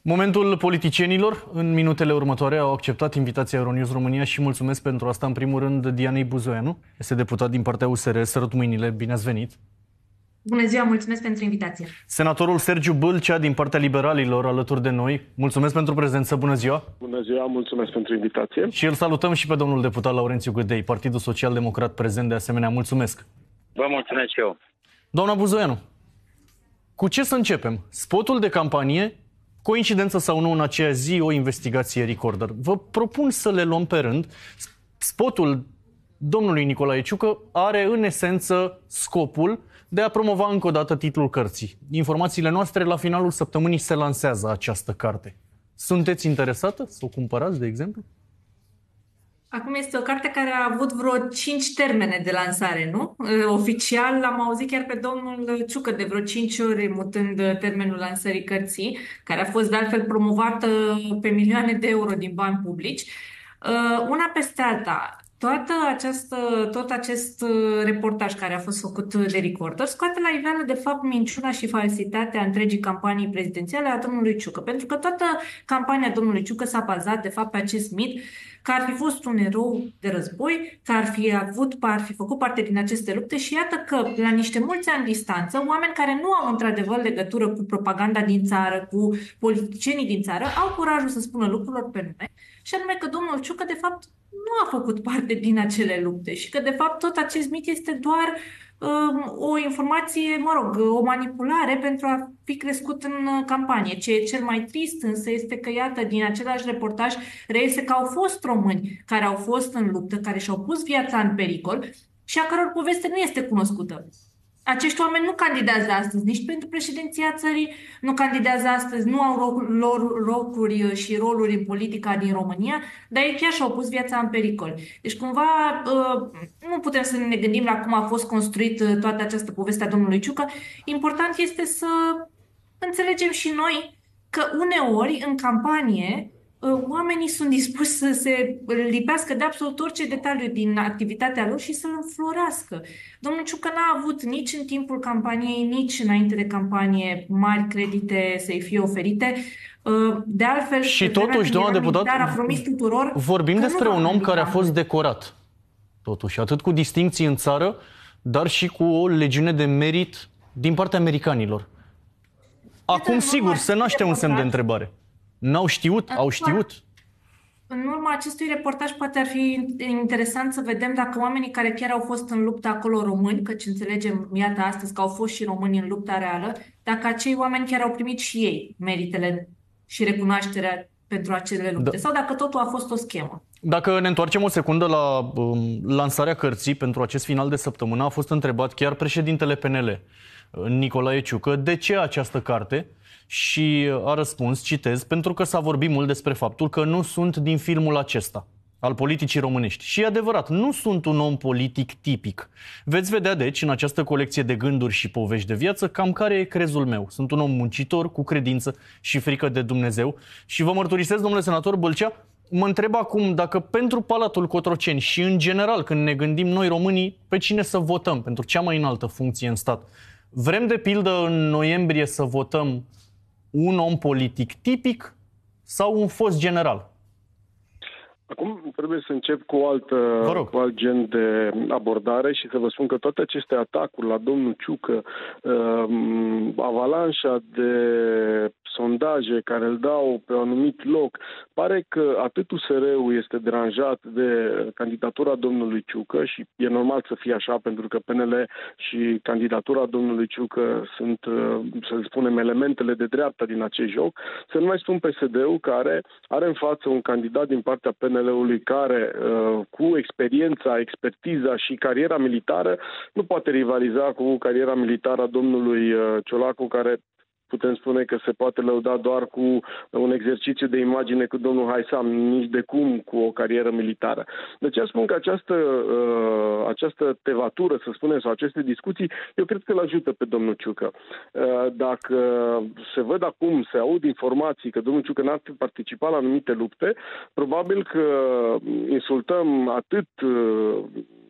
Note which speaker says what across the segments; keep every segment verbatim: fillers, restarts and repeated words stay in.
Speaker 1: Momentul politicienilor. În minutele următoare au acceptat invitația Euronews România și mulțumesc pentru asta, în primul rând, Dianei Buzoianu. Este deputat din partea U S R. Sărut mâinile, bine ați venit!
Speaker 2: Bună ziua, mulțumesc pentru invitație!
Speaker 1: Senatorul Sergiu Bâlcea din partea liberalilor, alături de noi. Mulțumesc pentru prezență, bună ziua!
Speaker 3: Bună ziua, mulțumesc pentru invitație!
Speaker 1: Și îl salutăm și pe domnul deputat Laurențiu Gâdei, Partidul Social Democrat prezent de asemenea. Mulțumesc!
Speaker 4: Vă mulțumesc și eu!
Speaker 1: Doamna Buzoianu, cu ce să începem? Spotul de campanie? Coincidență sau nu, în aceea zi o investigație Recorder. Vă propun să le luăm pe rând. Spotul domnului Nicolae Ciucă are în esență scopul de a promova încă o dată titlul cărții. Informațiile noastre, la finalul săptămânii se lansează această carte. Sunteți interesată să o cumpărați, de exemplu?
Speaker 2: Acum este o carte care a avut vreo cinci termene de lansare, nu? Oficial am auzit chiar pe domnul Ciucă de vreo cinci ori mutând termenul lansării cărții, care a fost de altfel promovată pe milioane de euro din bani publici. Una peste alta, toată această, tot acest reportaj care a fost făcut de Recorder scoate la iveală de fapt minciuna și falsitatea întregii campanii prezidențiale a domnului Ciucă, pentru că toată campania domnului Ciucă s-a bazat de fapt pe acest mit că ar fi fost un erou de război, că ar fi avut, ar fi făcut parte din aceste lupte și iată că la niște mulți ani distanță, oameni care nu au într-adevăr legătură cu propaganda din țară, cu politicienii din țară, au curajul să spună lucrurilor pe nume, și anume că domnul Ciucă de fapt nu a făcut parte din acele lupte și că de fapt tot acest mit este doar um, o informație, mă rog, o manipulare pentru a fi crescut în campanie. Ce e cel mai trist însă este că, iată, din același reportaj reiese că au fost români care au fost în luptă, care și-au pus viața în pericol și a căror poveste nu este cunoscută. Acești oameni nu candidează astăzi nici pentru președinția țării, nu candidează astăzi, nu au locuri și roluri în politica din România, dar ei chiar și-au pus viața în pericol. Deci cumva nu putem să ne gândim la cum a fost construit toată această poveste a domnului Ciucă. Important este să înțelegem și noi că uneori în campanie oamenii sunt dispuși să se lipească de absolut orice detaliu din activitatea lor și să-l înflorească. Domnul Ciucă n-a avut nici în timpul campaniei, nici înainte de campanie mari credite să-i fie oferite. De altfel,
Speaker 1: și totuși, doamna deputat,
Speaker 2: a promis tuturor
Speaker 1: vorbim despre un om care a fost decorat. Totuși, atât cu distincții în țară, dar și cu o legiune de merit din partea americanilor. Acum, sigur, se naște un semn de întrebare. N-au știut? Au știut?
Speaker 2: În urma acestui reportaj poate ar fi interesant să vedem dacă oamenii care chiar au fost în luptă acolo români, căci înțelegem, iată, astăzi că au fost și români în lupta reală, dacă acei oameni chiar au primit și ei meritele și recunoașterea pentru acele lupte, da. Sau dacă totul a fost o schemă.
Speaker 1: Dacă ne întoarcem o secundă la um, lansarea cărții pentru acest final de săptămână, a fost întrebat chiar președintele P N L, Nicolae Ciucă, de ce această carte? Și a răspuns, citez, pentru că s-a vorbit mult despre faptul că nu sunt din filmul acesta, al politicii românești. Și e adevărat, nu sunt un om politic tipic. Veți vedea, deci, în această colecție de gânduri și povești de viață, cam care e crezul meu. Sunt un om muncitor, cu credință și frică de Dumnezeu. Și vă mărturisesc, domnule senator Bâlcea, mă întreb acum dacă pentru Palatul Cotroceni și în general, când ne gândim noi românii, pe cine să votăm pentru cea mai înaltă funcție în stat. Vrem, de pildă, în noiembrie să votăm un om politic tipic sau un fost general?
Speaker 3: Acum trebuie să încep cu, o altă, cu alt gen de abordare și să vă spun că toate aceste atacuri la domnul Ciucă, uh, avalanșa de sondaje care îl dau pe un anumit loc, pare că atât U S R-ul este deranjat de candidatura domnului Ciucă și e normal să fie așa, pentru că P N L și candidatura domnului Ciucă sunt, să spunem, elementele de dreapta din acest joc. Să nu mai spun P S D-ul, care are în față un candidat din partea P N L-ului care, cu experiența, expertiza și cariera militară, nu poate rivaliza cu cariera militară a domnului Ciolacu, care putem spune că se poate lăuda doar cu un exercițiu de imagine cu domnul Haisam, nici de cum cu o carieră militară. Deci eu spun că această, uh, această tevatură, să spunem, sau aceste discuții, eu cred că îl ajută pe domnul Ciucă. Uh, dacă se văd acum, se aud informații că domnul Ciucă n-ar participa la anumite lupte, probabil că insultăm atât uh,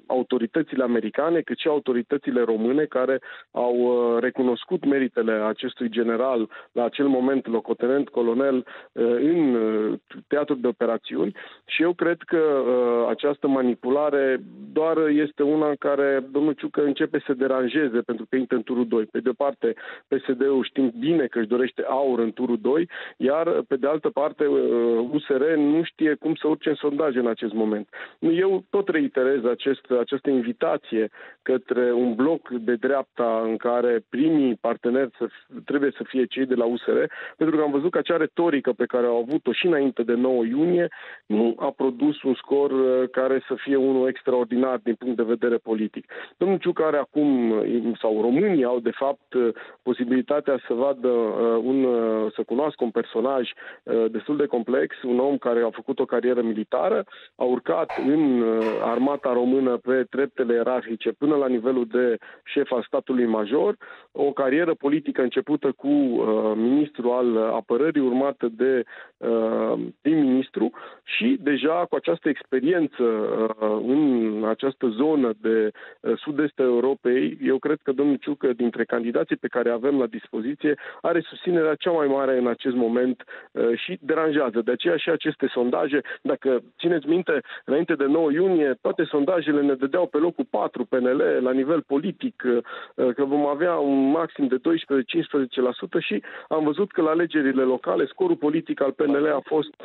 Speaker 3: autoritățile americane, cât și autoritățile române care au recunoscut meritele acestui general, la acel moment locotenent colonel, în teatrul de operațiuni. Și eu cred că această manipulare doar este una în care domnul Ciucă începe să deranjeze, pentru că intră în turul doi. Pe de o parte, P S D-ul știm bine că își dorește aur în turul doi, iar pe de altă parte U S R nu știe cum să urce în sondaje în acest moment. Eu tot reiterez acest, această invitație către un bloc de dreapta în care primii parteneri să, trebuie să fie cei de la U S R, pentru că am văzut că acea retorică pe care au avut-o și înainte de nouă iunie nu a produs un scor care să fie unul extraordinar din punct de vedere politic. Domnul Ciucă are acum, sau românii au de fapt posibilitatea să vadă un, să cunoască un personaj destul de complex, un om care a făcut o carieră militară, a urcat în armata română pe treptele ierarhice până la nivelul de șef al statului major, o carieră politică începută cu uh, ministru al apărării, urmată de uh, prim-ministru și deja cu această experiență uh, în această zonă de uh, sud-est Europei, eu cred că domnul Ciucă, dintre candidații pe care avem la dispoziție, are susținerea cea mai mare în acest moment uh, și deranjează. De aceea și aceste sondaje, dacă țineți minte, înainte de nouă iunie, toate sondajele ne dădeau pe locul patru P N L la nivel politic, că vom avea un maxim de doisprezece-cincisprezece la sută și am văzut că la alegerile locale scorul politic al P N L a fost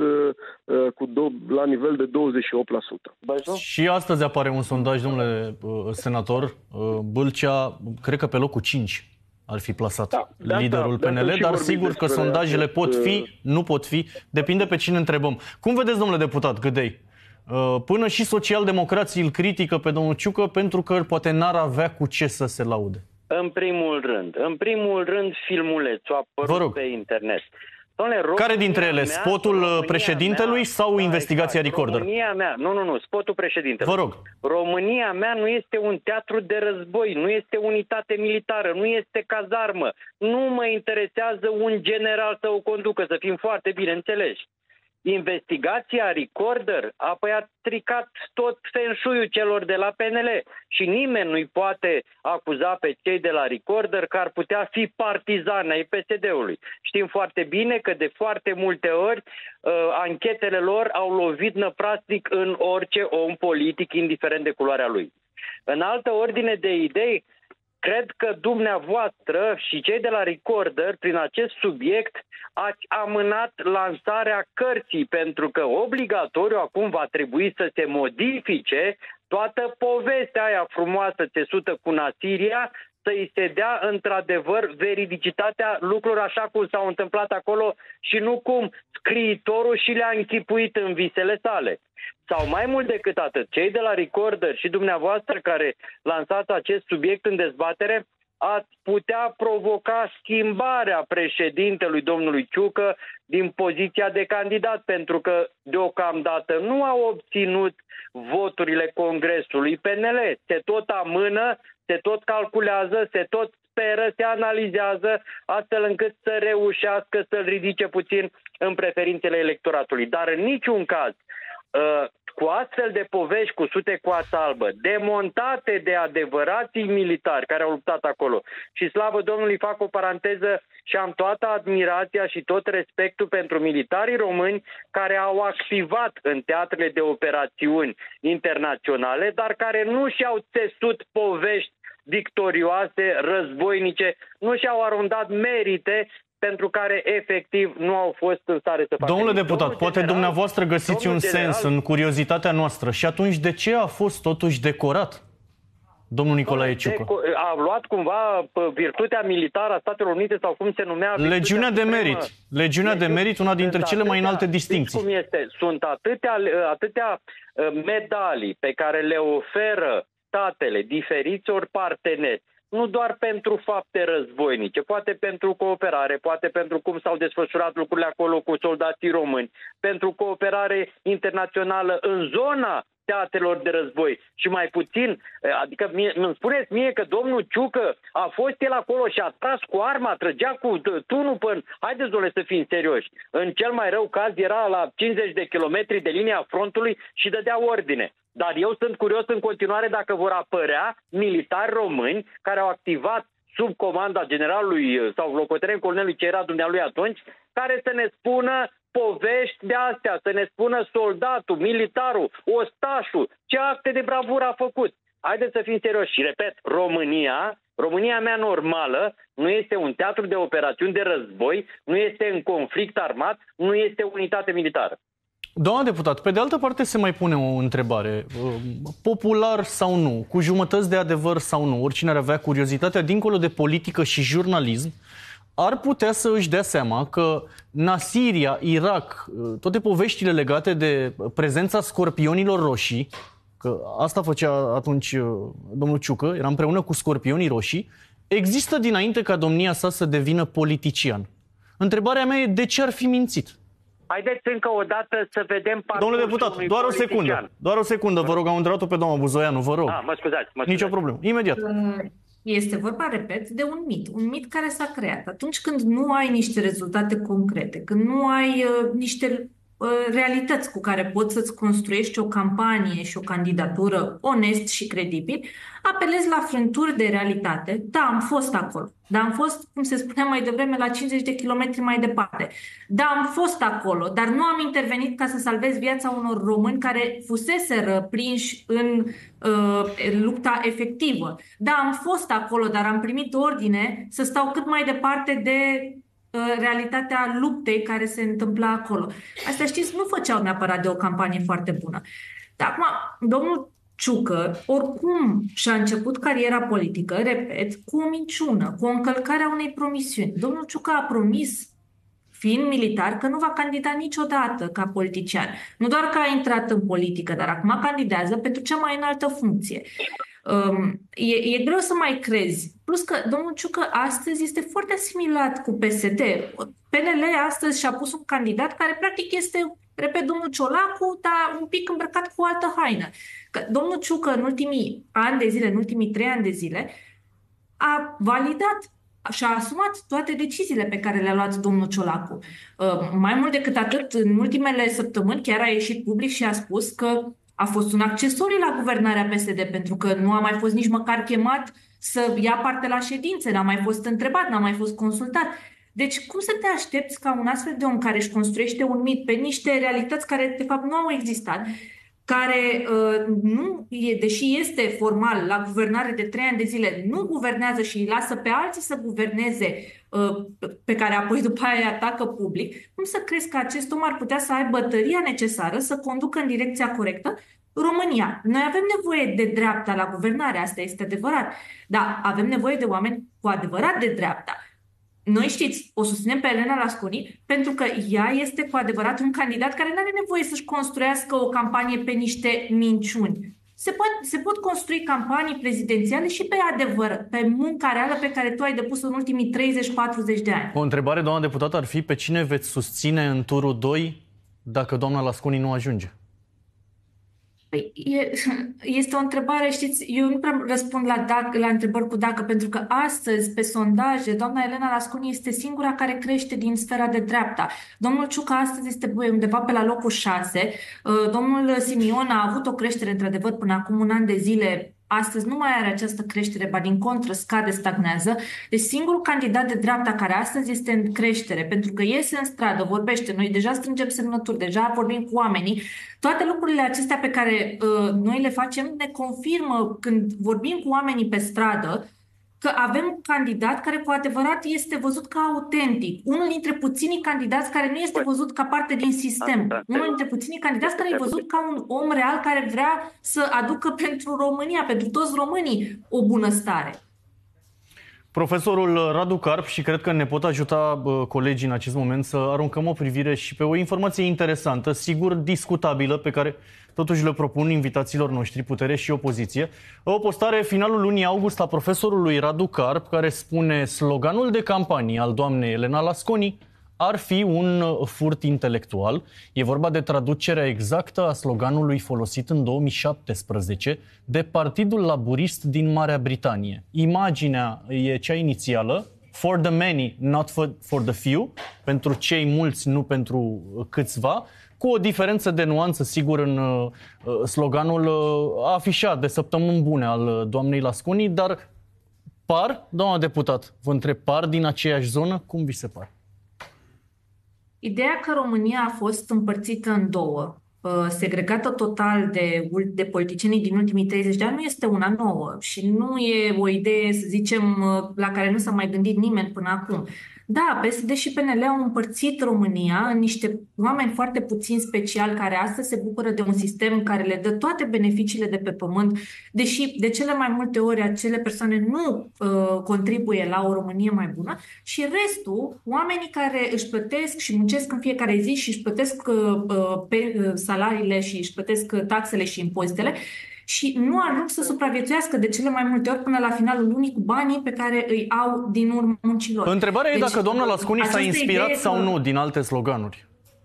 Speaker 3: cu do- la nivel de douăzeci și opt la sută.
Speaker 1: Și astăzi apare un sondaj, domnule senator, Bâlcea, cred că pe locul cinci ar fi plasat da, liderul da, P N L, dar sigur că sondajele pot fi, nu pot fi, depinde pe cine întrebăm. Cum vedeți, domnule deputat Gâdei? Până și socialdemocrații îl critică pe domnul Ciucă pentru că poate n-ar avea cu ce să se laude.
Speaker 4: În primul rând, în primul rând filmulețul a apărut pe internet. Doamne,
Speaker 1: care dintre ele? Mea, spotul România președintelui mea, sau da, investigația exact, Recorder?
Speaker 4: România mea, nu, nu, nu, spotul președintelui.
Speaker 1: Vă rog.
Speaker 4: România mea nu este un teatru de război, nu este unitate militară, nu este cazarmă. Nu mă interesează un general să o conducă, să fim foarte bine înțeleși. Investigația Recorder apoi a stricat tot feng shui-ul celor de la P N L și nimeni nu-i poate acuza pe cei de la Recorder că ar putea fi partizani ai P S D-ului. Știm foarte bine că de foarte multe ori uh, anchetele lor au lovit năprasnic în orice om politic, indiferent de culoarea lui. În altă ordine de idei, cred că dumneavoastră și cei de la Recorder, prin acest subiect, ați amânat lansarea cărții, pentru că obligatoriu acum va trebui să se modifice toată povestea aia frumoasă țesută cu Nasiria, să-i se dea într-adevăr veridicitatea lucrurilor așa cum s-au întâmplat acolo și nu cum scriitorul și le-a închipuit în visele sale. Sau mai mult decât atât, cei de la Recorder și dumneavoastră care lansați acest subiect în dezbatere, ați putea provoca schimbarea președintelui domnului Ciucă din poziția de candidat, pentru că deocamdată nu au obținut voturile Congresului P N L. Se tot amână, se tot calculează, se tot speră, se analizează, astfel încât să reușească să-l ridice puțin în preferințele electoratului. Dar în niciun caz, cu astfel de povești cu sute coață albă, demontate de adevărații militari care au luptat acolo. Și slavă Domnului, fac o paranteză și am toată admirația și tot respectul pentru militarii români care au activat în teatrele de operațiuni internaționale, dar care nu și-au țesut povești victorioase, războinice, nu și-au arundat merite pentru care efectiv nu au fost în stare să facă.
Speaker 1: Domnule deputat, domnul poate general, dumneavoastră găsiți un general, sens în curiozitatea noastră. Și atunci de ce a fost totuși decorat domnul Nicolae Ciucă?
Speaker 4: A luat cumva virtutea militară a Statelor Unite sau cum se numea?
Speaker 1: Legiunea de merit. Legiunea de merit, una dintre cele mai înalte distincții.
Speaker 4: Cum este? Sunt atâtea, atâtea medalii pe care le oferă statele, diferiți ori parteneri, nu doar pentru fapte războinice, poate pentru cooperare, poate pentru cum s-au desfășurat lucrurile acolo cu soldații români, pentru cooperare internațională în zona teatrelor de război și mai puțin, adică mie, îmi spuneți mie că domnul Ciucă a fost el acolo și a tras cu arma, trăgea cu tunul până, haideți domnule să fim serioși, în cel mai rău caz era la cincizeci de kilometri de linia frontului și dădea ordine. Dar eu sunt curios în continuare dacă vor apărea militari români care au activat sub comanda generalului sau locotenent colonelului ce era dumnealui atunci, care să ne spună povești de astea, să ne spună soldatul, militarul, ostașul, ce acte de bravură a făcut. Haideți să fim serioși și repet, România, România mea normală, nu este un teatru de operațiuni de război, nu este în conflict armat, nu este unitate militară.
Speaker 1: Doamna deputat, pe de altă parte se mai pune o întrebare. Popular sau nu, cu jumătăți de adevăr sau nu, oricine ar avea curiozitatea dincolo de politică și jurnalism, ar putea să își dea seama că Nasiria, Irak, toate poveștile legate de prezența scorpionilor roșii, că asta făcea atunci domnul Ciucă, era împreună cu scorpionii roșii, există dinainte ca domnia sa să devină politician. Întrebarea mea e de ce ar fi mințit?
Speaker 4: Haideți încă o dată să vedem parcursul.
Speaker 1: Domnule deputat, doar o secundă. Doar o secundă, vă rog, am întrebat-o pe doamna Buzoianu, vă rog.
Speaker 4: Ah, mă scuzați, mă scuzați.
Speaker 1: Nicio problemă. Imediat.
Speaker 2: Este vorba, repet, de un mit. Un mit care s-a creat. Atunci când nu ai niște rezultate concrete, când nu ai uh, niște uh, realități cu care poți să-ți construiești o campanie și o candidatură onest și credibil, apelezi la frânturi de realitate. Da, am fost acolo. Da, am fost, cum se spunea mai devreme, la cincizeci de kilometri mai departe. Da, am fost acolo, dar nu am intervenit ca să salvez viața unor români care fuseseră prinși în uh, lupta efectivă. Da, am fost acolo, dar am primit ordine să stau cât mai departe de uh, realitatea luptei care se întâmpla acolo. Asta, știți, nu făceau neapărat de o campanie foarte bună. Dar acum, domnul Ciucă, oricum și-a început cariera politică, repet, cu o minciună, cu o încălcare a unei promisiuni. Domnul Ciucă a promis, fiind militar, că nu va candida niciodată ca politician. Nu doar că a intrat în politică, dar acum candidează pentru cea mai înaltă funcție. Um, e, e greu să mai crezi. Plus că domnul Ciucă astăzi este foarte asimilat cu P S D. P N L astăzi și-a pus un candidat care practic este, repet, domnul Ciolacu, dar un pic îmbrăcat cu o altă haină. Că domnul Ciucă în ultimii ani de zile, în ultimii trei ani de zile, a validat și-a asumat toate deciziile pe care le-a luat domnul Ciolacu. Uh, mai mult decât atât, în ultimele săptămâni chiar a ieșit public și a spus că a fost un accesoriu la guvernarea P S D, pentru că nu a mai fost nici măcar chemat să ia parte la ședințe, n-a mai fost întrebat, n-a mai fost consultat. Deci cum să te aștepți ca un astfel de om care își construiește un mit pe niște realități care de fapt nu au existat, care uh, nu e, deși este formal la guvernare de trei ani de zile, nu guvernează și îi lasă pe alții să guverneze, uh, pe care apoi după aia îi atacă public, cum să crezi că acest om ar putea să aibă tăria necesară să conducă în direcția corectă România? Noi avem nevoie de dreapta la guvernare, asta este adevărat, dar avem nevoie de oameni cu adevărat de dreapta. Noi, știți, o susținem pe Elena Lasconi pentru că ea este cu adevărat un candidat care nu are nevoie să-și construiască o campanie pe niște minciuni. Se pot, se pot construi campanii prezidențiale și pe adevăr, pe munca reală pe care tu ai depus în ultimii treizeci patruzeci de ani.
Speaker 1: O întrebare, doamna deputată, ar fi pe cine veți susține în turul doi dacă doamna Lasconi nu ajunge?
Speaker 2: Păi, e, este o întrebare, știți, eu nu prea răspund la, dacă, la întrebări cu dacă, pentru că astăzi, pe sondaje, doamna Elena Lasconi este singura care crește din sfera de dreapta. Domnul Ciucă astăzi este undeva pe la locul șase. Domnul Simion a avut o creștere, într-adevăr, până acum un an de zile. Astăzi nu mai are această creștere, ba din contră, scade, stagnează. Deci singurul candidat de dreapta care astăzi este în creștere, pentru că iese în stradă, vorbește, noi deja strângem semnături, deja vorbim cu oamenii. Toate lucrurile acestea pe care uh, noi le facem ne confirmă când vorbim cu oamenii pe stradă că avem un candidat care cu adevărat este văzut ca autentic. Unul dintre puținii candidați care nu este văzut ca parte din sistem. Unul dintre puținii candidați care e văzut ca un om real care vrea să aducă pentru România, pentru toți românii, o bunăstare.
Speaker 1: Profesorul Radu Carp, și cred că ne pot ajuta colegii în acest moment să aruncăm o privire și pe o informație interesantă, sigur discutabilă, pe care totuși le propun invitațiilor noștri, putere și opoziție. O postare finalul lunii august a profesorului Radu Carp, care spune: sloganul de campanie al doamnei Elena Lasconi ar fi un furt intelectual. E vorba de traducerea exactă a sloganului folosit în două mii șaptesprezece de Partidul Laburist din Marea Britanie. Imaginea e cea inițială, For the many, not for, for the few, pentru cei mulți, nu pentru câțiva, cu o diferență de nuanță, sigur, în uh, sloganul uh, afișat de săptămâni bune al uh, doamnei Lasconi, dar par, doamna deputat, vă întreb, par din aceeași zonă? Cum vi se pare?
Speaker 2: Ideea că România a fost împărțită în două, segregată total de, de politicienii din ultimii treizeci de ani, nu este una nouă și nu e o idee, să zicem, la care nu s-a mai gândit nimeni până acum. Da, P S D și P N L au împărțit România în niște oameni foarte puțin speciali care astăzi se bucură de un sistem care le dă toate beneficiile de pe pământ, deși de cele mai multe ori acele persoane nu uh, contribuie la o Românie mai bună, și restul, oamenii care își plătesc și muncesc în fiecare zi și își plătesc uh, pe, uh, salariile și își plătesc taxele și impozitele, și nu ajung să supraviețuiască de cele mai multe ori până la finalul lunii cu banii pe care îi au din urma muncilor.
Speaker 1: Întrebarea
Speaker 2: deci,
Speaker 1: e dacă doamna Lasconi s-a inspirat sau
Speaker 2: că...
Speaker 1: nu din alte sloganuri.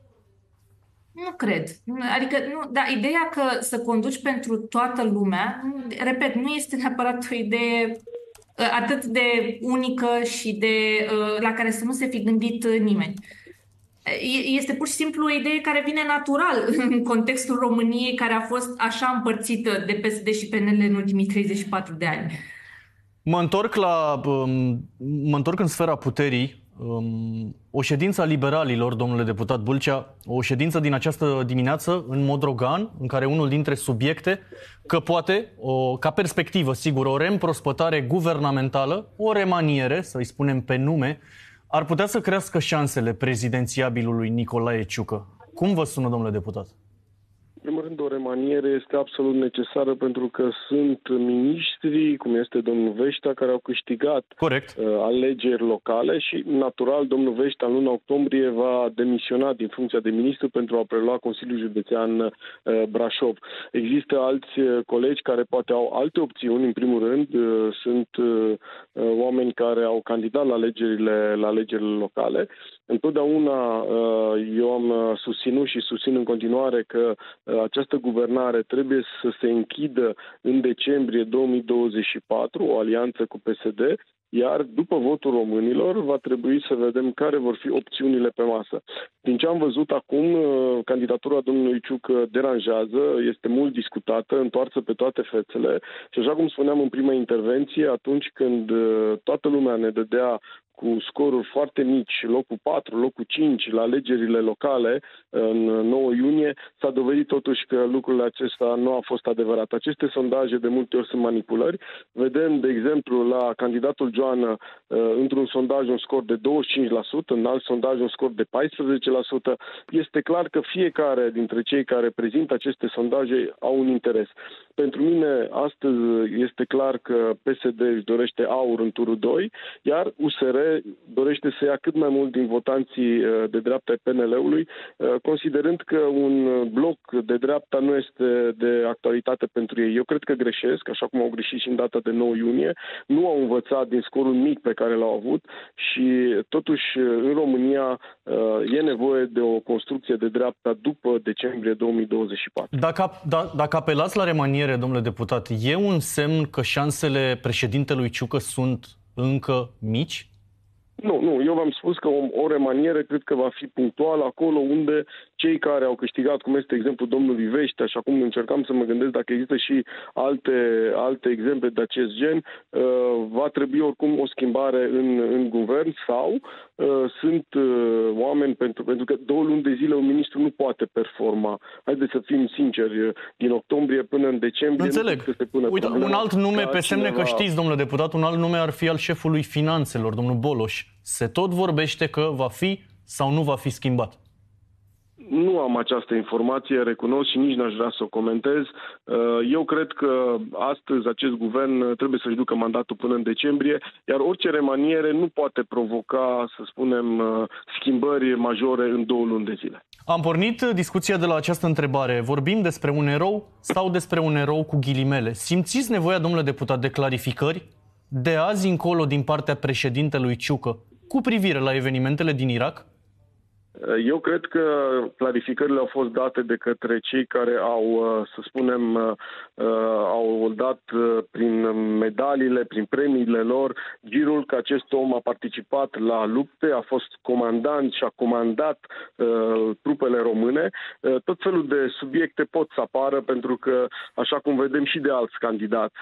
Speaker 2: Nu cred. Adică, nu, da, ideea că să conduci pentru toată lumea, repet, nu este neapărat o idee atât de unică și de, la care să nu se fi gândit nimeni. Este pur și simplu o idee care vine natural în contextul României, care a fost așa împărțită de P S D și P N L în ultimii treizeci și patru de ani.
Speaker 1: Mă întorc, la, mă întorc în sfera puterii. O ședință a liberalilor, domnule deputat Bâlcea, o ședință din această dimineață în Modrogan, în care unul dintre subiecte, că poate, o, ca perspectivă, sigur, o reîmprospătare guvernamentală, o remaniere, să-i spunem pe nume, ar putea să crească șansele prezidențiabilului Nicolae Ciucă. Cum vă sună, domnule deputat?
Speaker 3: În primul rând, o remaniere este absolut necesară pentru că sunt miniștri, cum este domnul Veștea, care au câștigat
Speaker 1: Corect.
Speaker 3: Uh, alegeri locale și, natural, domnul Veștea în luna octombrie va demisiona din funcția de ministru pentru a prelua Consiliul Județean uh, Brașov. Există alți uh, colegi care poate au alte opțiuni. În primul rând, uh, sunt uh, oameni care au candidat la alegerile, la alegerile locale. Întotdeauna uh, eu am susținut și susțin în continuare că această guvernare trebuie să se închidă în decembrie două mii douăzeci și patru, o alianță cu P S D, iar după votul românilor va trebui să vedem care vor fi opțiunile pe masă. Din ce am văzut acum, candidatura domnului Ciucă deranjează, este mult discutată, întoarță pe toate fețele și, așa cum spuneam în prima intervenție, atunci când toată lumea ne dădea cu scoruri foarte mici, locul patru, locul cinci la alegerile locale în nouă iunie, s-a dovedit totuși că lucrurile acestea nu a fost adevărat. Aceste sondaje de multe ori sunt manipulări. Vedem, de exemplu, la candidatul Joană, într-un sondaj un scor de douăzeci și cinci la sută, în alt sondaj un scor de paisprezece la sută. Este clar că fiecare dintre cei care prezintă aceste sondaje au un interes. Pentru mine, astăzi este clar că P S D își dorește aur în turul doi, iar U S R dorește să ia cât mai mult din votanții de dreapta ai P N L-ului, considerând că un bloc de dreapta nu este de actualitate pentru ei. Eu cred că greșesc, așa cum au greșit și în data de nouă iunie, nu au învățat din scorul mic pe care l-au avut și totuși în România e nevoie de o construcție de dreapta după decembrie două mii douăzeci și patru.
Speaker 1: Dacă, da, dacă apelați la remaniere, domnule deputat, e un semn că șansele președintelui Ciucă sunt încă mici?
Speaker 3: Nu, nu. Eu v-am spus că o, o remaniere cred că va fi punctuală acolo unde cei care au câștigat, cum este exemplu domnului Veștea, și acum încercam să mă gândesc dacă există și alte, alte exemple de acest gen, uh, va trebui oricum o schimbare în, în guvern sau uh, sunt uh, oameni, pentru, pentru că două luni de zile un ministru nu poate performa. Haideți să fim sinceri, din octombrie până în decembrie...
Speaker 1: Înțeleg.
Speaker 3: Nu se pune
Speaker 1: Uite, un alt nume, pe semne că știți, domnule deputat, un alt nume ar fi al șefului finanțelor, domnul Boloș. Se tot vorbește că va fi sau nu va fi schimbat.
Speaker 3: Nu am această informație, recunosc și nici n-aș vrea să o comentez. Eu cred că astăzi acest guvern trebuie să-și ducă mandatul până în decembrie, iar orice remaniere nu poate provoca, să spunem, schimbări majore în două luni de zile.
Speaker 1: Am pornit discuția de la această întrebare. Vorbim despre un erou sau despre un erou cu ghilimele? Simțiți nevoia, domnule deputat, de clarificări de azi încolo din partea președintelui Ciucă cu privire la evenimentele din Irak?
Speaker 3: Eu cred că clarificările au fost date de către cei care au, să spunem, au dat prin medaliile, prin premiile lor girul că acest om a participat la lupte, a fost comandant și a comandat trupele române. Tot felul de subiecte pot să apară pentru că, așa cum vedem și de alți candidați,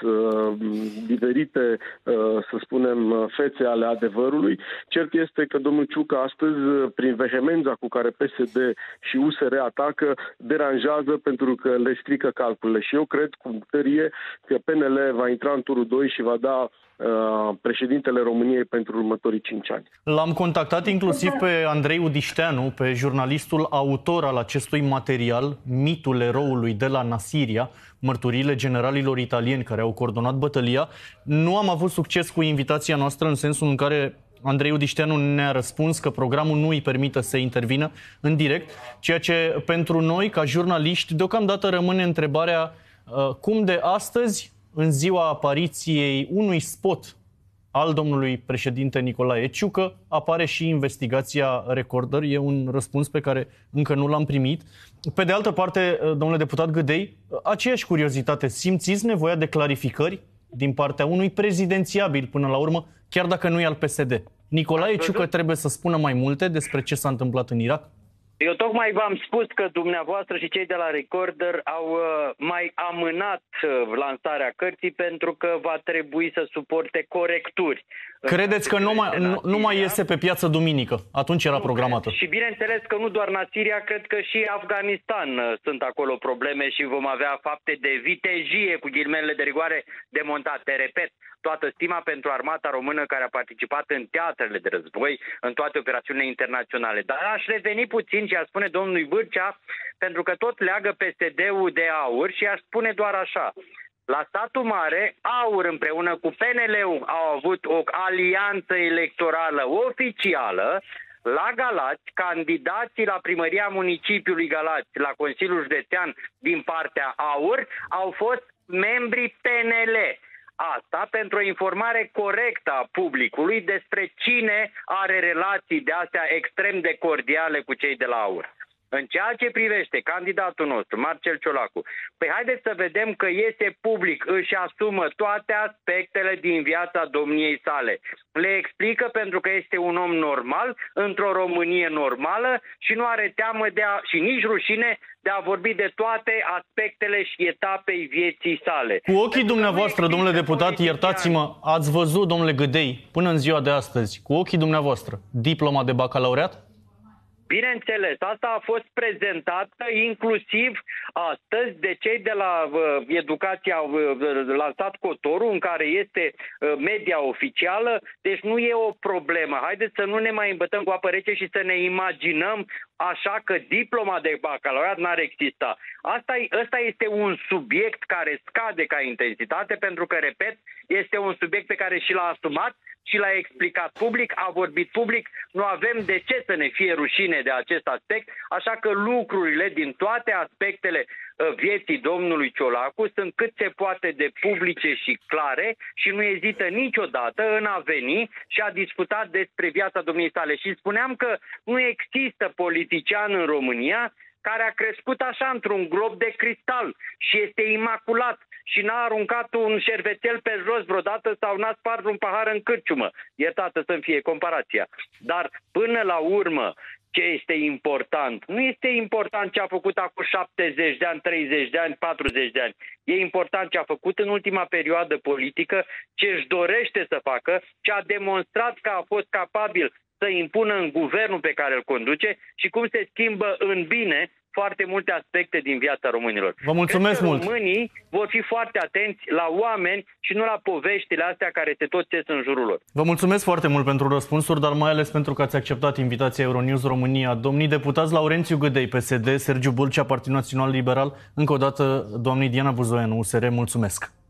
Speaker 3: diferite, să spunem, fețe ale adevărului, cert este că domnul Ciucă astăzi, prin vehemență cu care P S D și U S R atacă, deranjează pentru că le strică calculele. Și eu cred cu tărie că P N L va intra în turul doi și va da uh, președintele României pentru următorii cinci ani.
Speaker 1: L-am contactat inclusiv pe Andrei Udișteanu, pe jurnalistul autor al acestui material, Mitul eroului de la Nasiria, mărturiile generalilor italieni care au coordonat bătălia. Nu am avut succes cu invitația noastră în sensul în care Andrei Udișteanu ne-a răspuns că programul nu îi permite să intervină în direct, ceea ce pentru noi, ca jurnaliști, deocamdată rămâne întrebarea cum de astăzi, în ziua apariției unui spot al domnului președinte Nicolae Ciucă, apare și investigația Recorder. E un răspuns pe care încă nu l-am primit. Pe de altă parte, domnule deputat Gâdei, aceeași curiozitate, simțiți nevoia de clarificări din partea unui prezidențiabil până la urmă, chiar dacă nu e al P S D? Nicolae Ciucă trebuie să spună mai multe despre ce s-a întâmplat în Irak?
Speaker 4: Eu tocmai v-am spus că dumneavoastră și cei de la Recorder au uh, mai amânat uh, lansarea cărții pentru că va trebui să suporte corecturi.
Speaker 1: Credeți că nu mai, nu, nu mai iese pe piață duminică? Atunci era programată.
Speaker 4: Și bineînțeles că nu doar Nasiria, cred că și Afganistan uh, sunt acolo probleme și vom avea fapte de vitejie, cu ghilimele de rigoare, demontate. Repet, toată stima pentru armata română care a participat în teatrele de război, în toate operațiunile internaționale. Dar aș reveni puțin și aș spune domnului Vârcea, pentru că tot leagă P S D-ul de AUR și aș spune doar așa. La Satul Mare, AUR împreună cu P N L-ul au avut o alianță electorală oficială. La Galați, candidații la primăria municipiului Galați, la Consiliul Județean din partea AUR, au fost membrii P N L. Asta pentru o informare corectă a publicului despre cine are relații de astea extrem de cordiale cu cei de la AUR. În ceea ce privește candidatul nostru, Marcel Ciolacu, păi haideți să vedem că este public, își asumă toate aspectele din viața domniei sale. Le explică pentru că este un om normal, într-o Românie normală și nu are teamă de a, și nici rușine de a vorbi de toate aspectele și etapei vieții sale.
Speaker 1: Cu ochii dumneavoastră, domnule deputat, iertați-mă, ați văzut, domnule Gâdei, până în ziua de astăzi, cu ochii dumneavoastră, diploma de bacalaureat?
Speaker 4: Bineînțeles, asta a fost prezentată inclusiv astăzi de cei de la uh, educația uh, lansat Cotorul, în care este uh, media oficială, deci nu e o problemă. Haideți să nu ne mai îmbătăm cu apă rece și să ne imaginăm așa că diploma de bacalaureat n-ar exista. Asta, asta este un subiect care scade ca intensitate, pentru că, repet, este un subiect pe care și l-a asumat și l-a explicat public, a vorbit public, nu avem de ce să ne fie rușine de acest aspect, așa că lucrurile din toate aspectele vieții domnului Ciolacu sunt cât se poate de publice și clare și nu ezită niciodată în a veni și a discuta despre viața domniei sale. Și spuneam că nu există politician în România care a crescut așa într-un glob de cristal și este imaculat și n-a aruncat un șervețel pe jos vreodată sau n-a spart un pahar în cârciumă. Iertată să-mi fie comparația. Dar până la urmă, ce este important? Nu este important ce a făcut acum șaptezeci de ani, treizeci de ani, patruzeci de ani. E important ce a făcut în ultima perioadă politică, ce își dorește să facă, ce a demonstrat că a fost capabil să impună în guvernul pe care îl conduce și cum se schimbă în bine foarte multe aspecte din viața românilor.
Speaker 1: Vă mulțumesc mult!
Speaker 4: Românii vor fi foarte atenți la oameni și nu la poveștile astea care se tot țes în jurul lor.
Speaker 1: Vă mulțumesc foarte mult pentru răspunsuri, dar mai ales pentru că ați acceptat invitația Euronews România. Domnii deputați Laurențiu Gâdei, P S D, Sergiu Bulcea, Partidul Național Liberal, încă o dată doamnei Diana Buzoianu, U S R, mulțumesc!